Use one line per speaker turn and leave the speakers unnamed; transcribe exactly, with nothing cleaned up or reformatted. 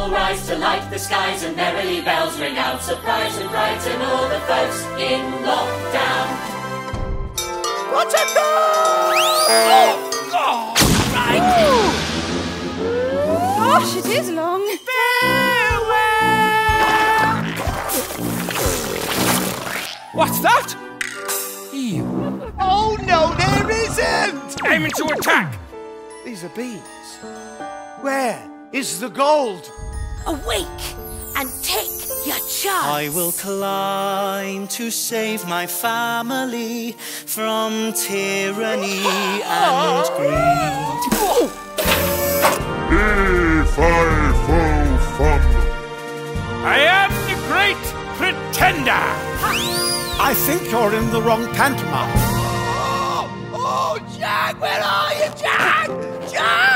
will rise to light the skies, and merrily bells ring out, surprise and brighten all the folks in lockdown.
Buttercup!
Oh, oh, right.
Gosh, it is long.
Farewell! What's that? Ew.
Oh no, there isn't!
Aiming to attack!
These are beans. Where is the gold?
Awake and take your chance.
I will climb to save my family from tyranny and greed.
If I fall from...
I am the great pretender!
I think you're in the wrong pantomime.
Oh, oh, Jack, where are you, Jack? Jack!